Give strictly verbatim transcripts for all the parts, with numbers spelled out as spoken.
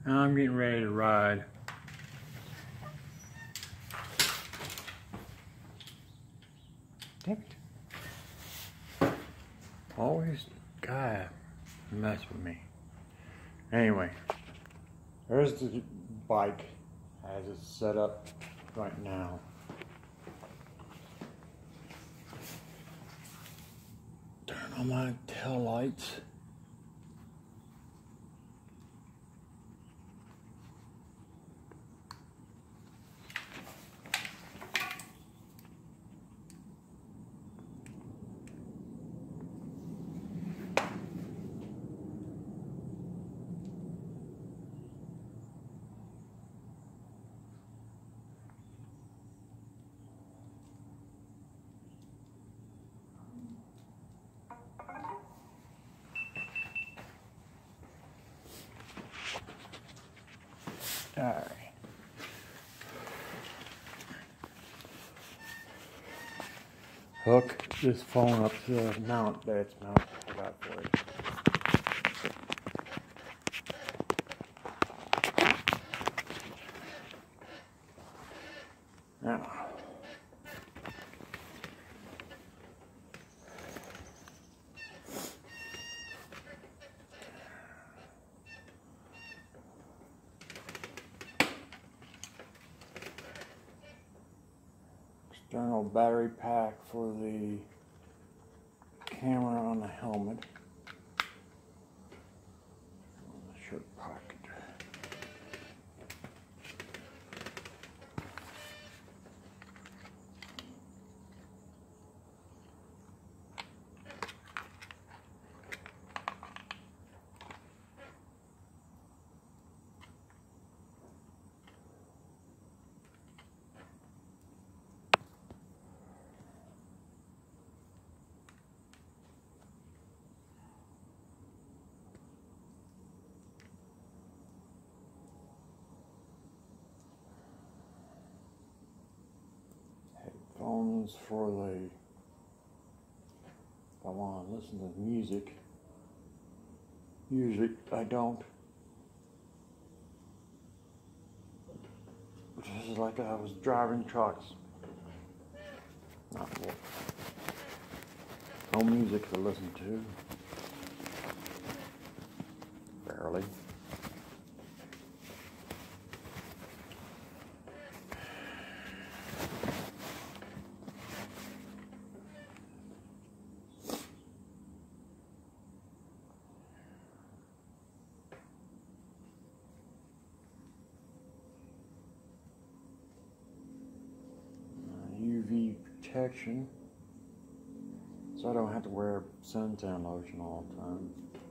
I'm getting ready to ride. Damn it. Always guy mess with me. Anyway, there's the bike as it's set up right now. Turn on my tail lights. All right. Hook this phone up to the mount that it's mounted. I got for it. Now, external battery pack for the camera on the helmet. On the shirt pocket. Headphones for the, if I want to listen to music. Usually I don't. This is like I was driving trucks. Not what. No music to listen to. Barely. U V protection, so I don't have to wear suntan lotion all the time.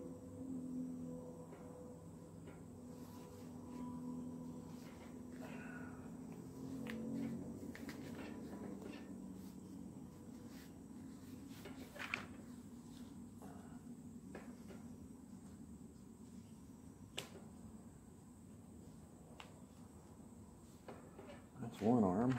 That's one arm.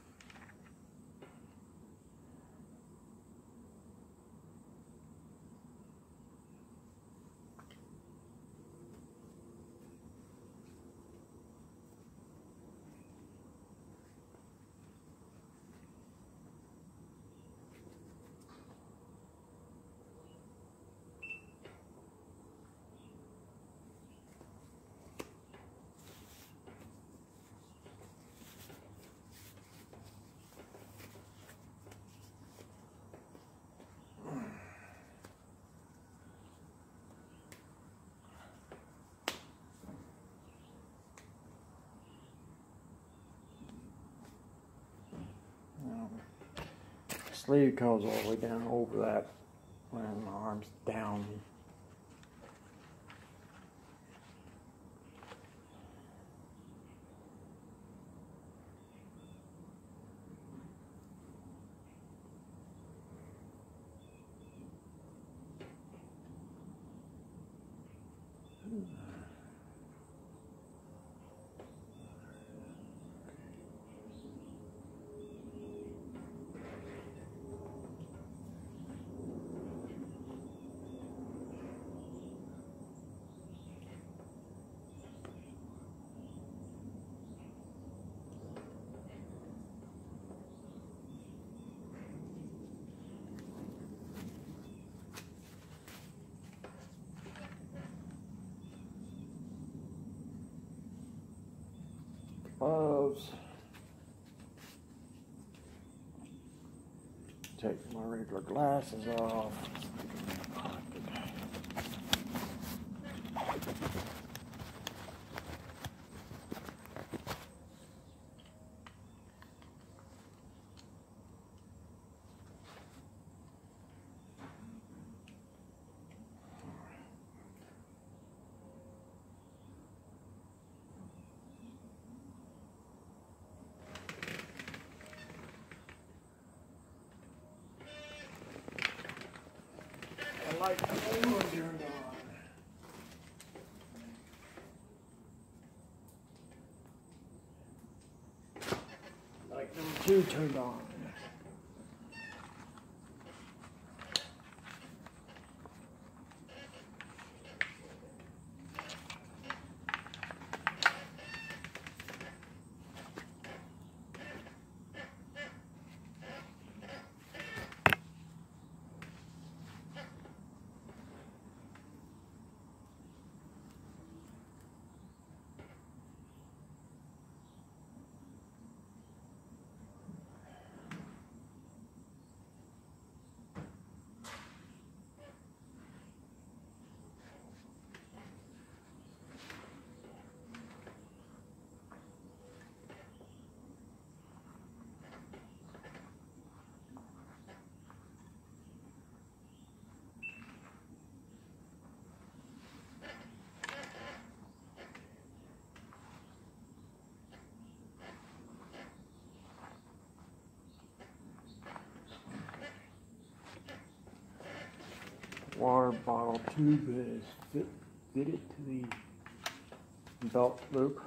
Sleeve goes all the way down over that when my arm's down. gloves. Take my regular glasses off. Light number one turned on. Light number two turned on. Water bottle tube is fit, fitted to the belt loop.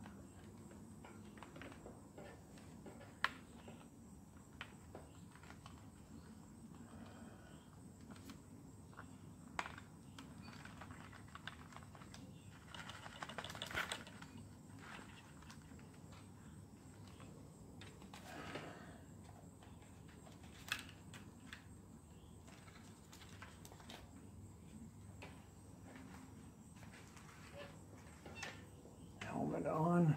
Helmet on.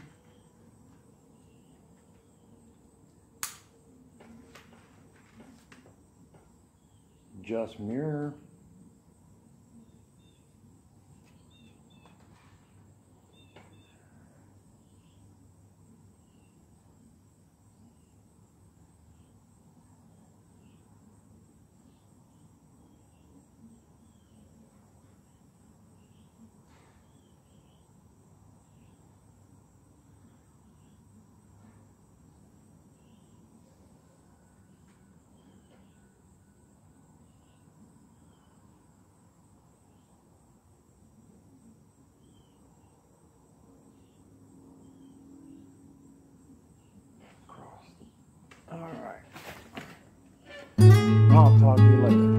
Adjust mirror. All right. I'll talk to you later.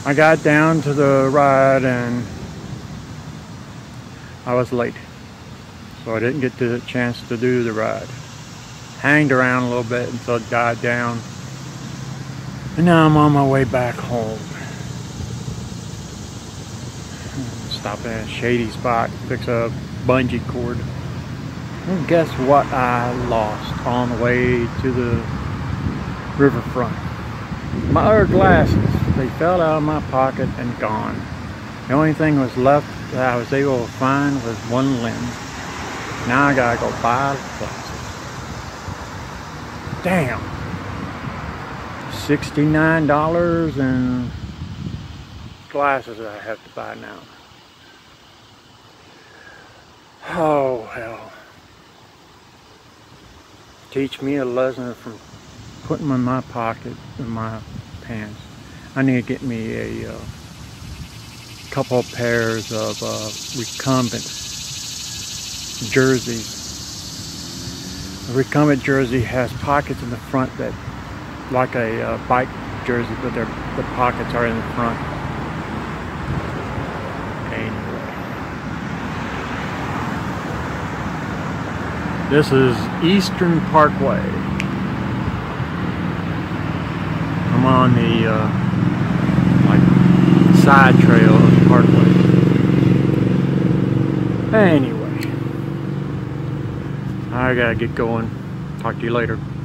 I got down to the ride and I was late, so I didn't get the chance to do the ride. Hanged around a little bit until it died down, and now I'm on my way back home. Stopping at a shady spot to fix a bungee cord. And guess what I lost on the way to the riverfront? My other glasses. They fell out of my pocket and gone. The only thing was left that I was able to find was one lens. Now I gotta go buy glasses. Damn. sixty-nine dollars and glasses I have to buy now. Oh hell. Teach me a lesson from putting them in my pocket in my pants. I need to get me a uh, couple of pairs of uh, recumbent jerseys. A recumbent jersey has pockets in the front that, like a uh, bike jersey, but the pockets are in the front. Anyway, this is Eastern Parkway. I'm on the uh, like side trail of the parkway. Anyway, I gotta get going. Talk to you later.